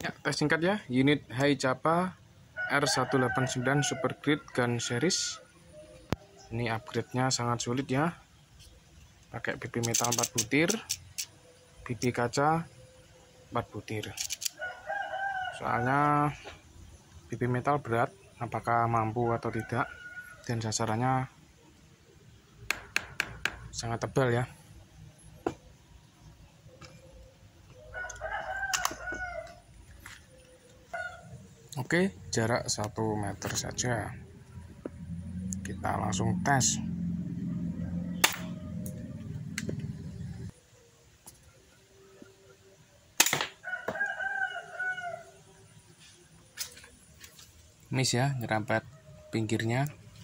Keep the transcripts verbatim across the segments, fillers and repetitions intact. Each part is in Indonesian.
Ya, tes singkat ya, unit Haichapa R seratus delapan puluh sembilan Super Grid Gun Series. Ini upgrade-nya sangat sulit ya. Pakai B B metal empat butir, B B kaca empat butir. Soalnya B B metal berat, apakah mampu atau tidak, dan sasarannya sangat tebal ya. Oke, jarak satu meter saja. Kita langsung tes. Miss ya, nyerempet pinggirnya.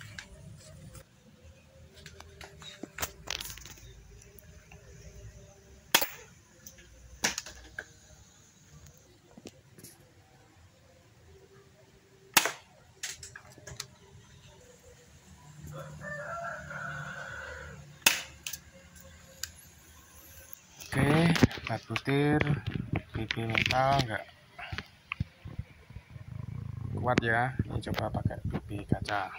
Oke, empat butir B B metal enggak kuat ya. Ini coba pakai B B kaca.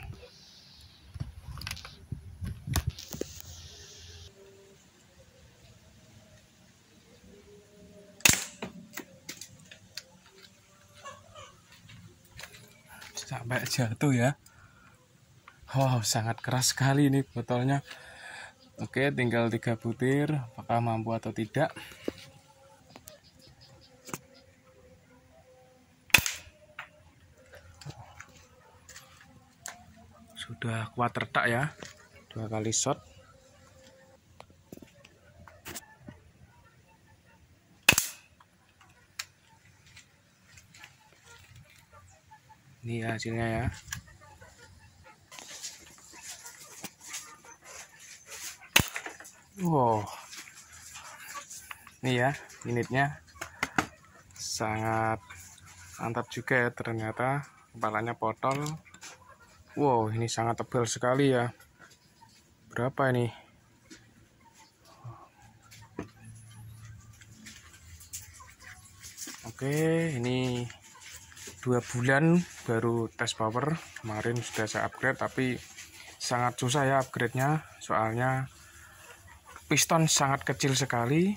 Sampai jatuh ya. Wow, sangat keras sekali ini botolnya. Oke, tinggal tiga butir, apakah mampu atau tidak. Sudah kuat retak ya, dua kali shot. Ini hasilnya ya. Wow, ini ya unitnya sangat mantap juga ya, ternyata kepalanya potol. Wow, ini sangat tebal sekali ya. Berapa ini? Oke, ini dua bulan baru tes power. Kemarin sudah saya upgrade, tapi sangat susah ya upgrade-nya, soalnya piston sangat kecil sekali.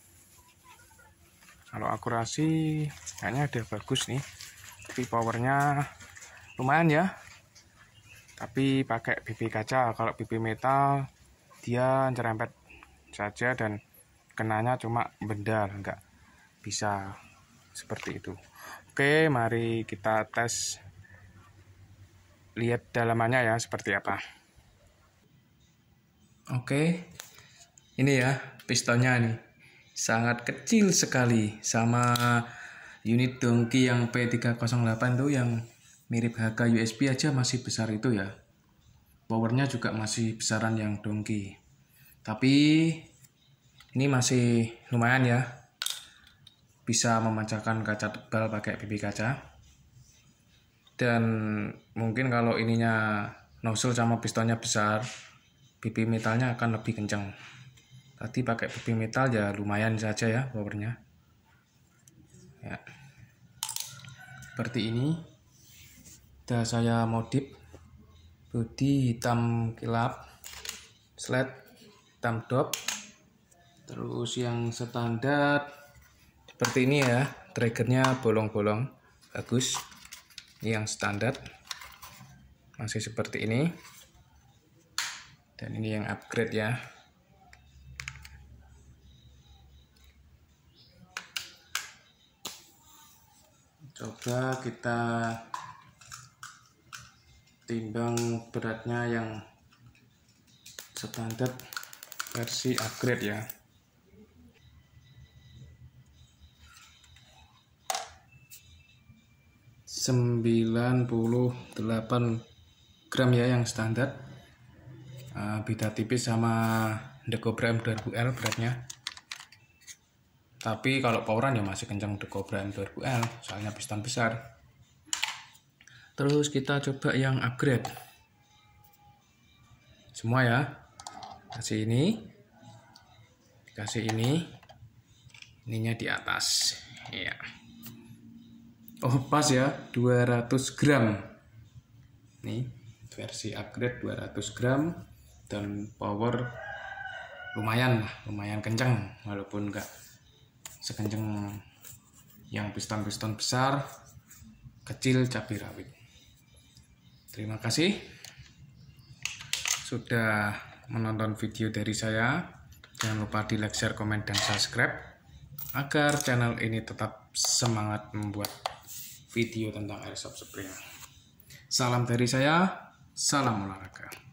Kalau akurasi kayaknya udah bagus nih, tapi powernya lumayan ya. Tapi pakai B B kaca, kalau B B metal dia nyerempet saja dan kenanya cuma benda, enggak bisa seperti itu. Oke, mari kita tes, lihat dalamannya ya seperti apa. Oke, ini ya pistonnya nih, sangat kecil sekali, sama unit Donki yang P tiga nol delapan tuh yang mirip H K U S B aja masih besar itu ya. Powernya juga masih besaran yang Donki. Tapi ini masih lumayan ya, bisa memancarkan kaca tebal pakai B B kaca. Dan mungkin kalau ininya nozzle sama pistonnya besar, B B metalnya akan lebih kencang. Tadi pakai B B metal ya lumayan saja ya powernya. Ya, seperti ini. Sudah saya modif, bodi hitam kilap, slide hitam dop. Terus yang standar seperti ini ya, triggernya bolong-bolong, bagus. Ini yang standar, masih seperti ini. Dan ini yang upgrade ya. Coba kita timbang beratnya yang standar versi upgrade ya. sembilan puluh delapan gram ya yang standar. Uh, beda tipis sama Decobra M dua ribu L beratnya. Tapi kalau poweran ya masih kencang Decobra M dua ribu L, soalnya piston besar. Terus kita coba yang upgrade. Semua ya. Kasih ini. Kasih ini. Ininya di atas. Ya. Oh pas ya, dua ratus gram. Nih versi upgrade dua ratus gram dan power lumayan lah, lumayan kenceng walaupun enggak sekenceng yang piston-piston besar, kecil cabai rawit. Terima kasih sudah menonton video dari saya. Jangan lupa di like, share, komen, dan subscribe agar channel ini tetap semangat membuat video tentang airsoft spring. Salam dari saya, salam olahraga.